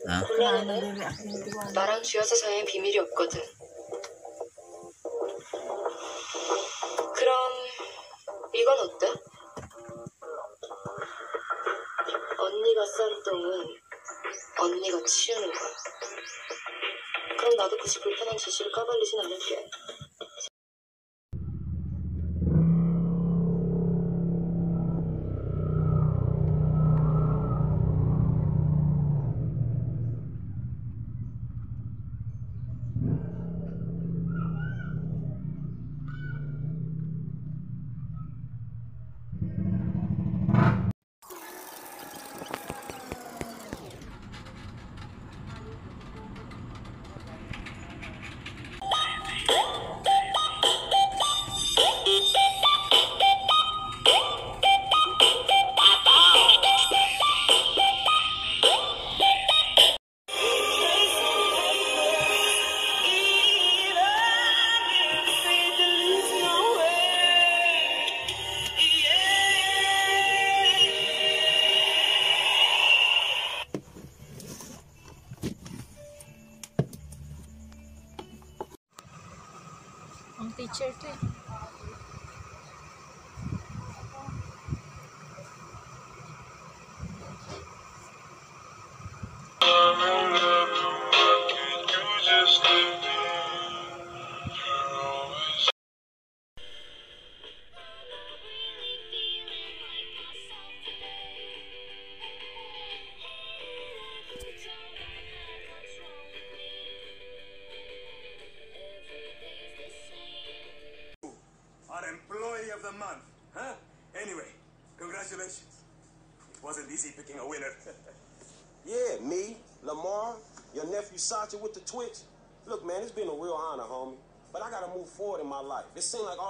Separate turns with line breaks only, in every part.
곤란하네. 나랑 쥐어서 사이엔 비밀이 없거든. 그럼 이건 어때? 언니가 싼 똥은 언니가 치우는 거야. 그럼 나도 굳이 불편한 지시를 까발리진 않을게.
Ang teacher to eh.
Our employee of the month, huh? Anyway, congratulations. It wasn't easy picking a winner.
Yeah, me, Lamar, your nephew Sacha with the Twitch. Look, man, it's been a real honor, homie. But I gotta move forward in my life. It seems like all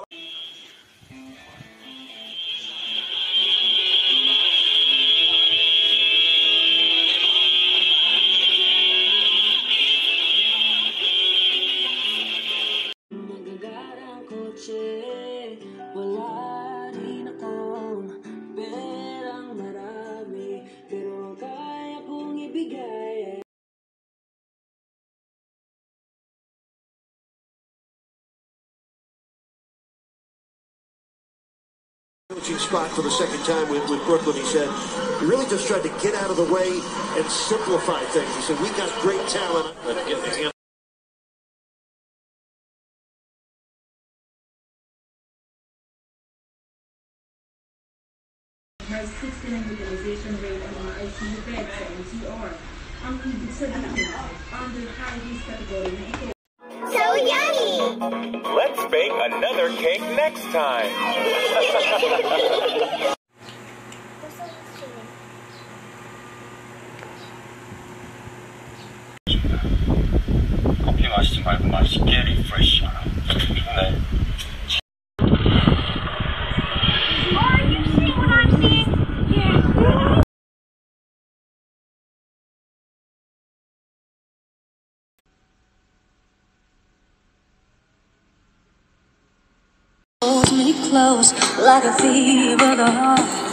wala rin akong perang marami, pero kaya kong ibigay.
Coaching spot for the second time with Brooklyn. He said he really just tried to get out of the way and simplify things. He said we got great talent.
Has 69 utilization rate ang mga ICU beds sa NCR. Ang ibig sabihin, under high-risk category na ito.
So yummy!
Let's bake another cake next time!
커피 마시지 말고 맛있게 리프레시하라. 좋네.
Many clothes like a fever, the heart.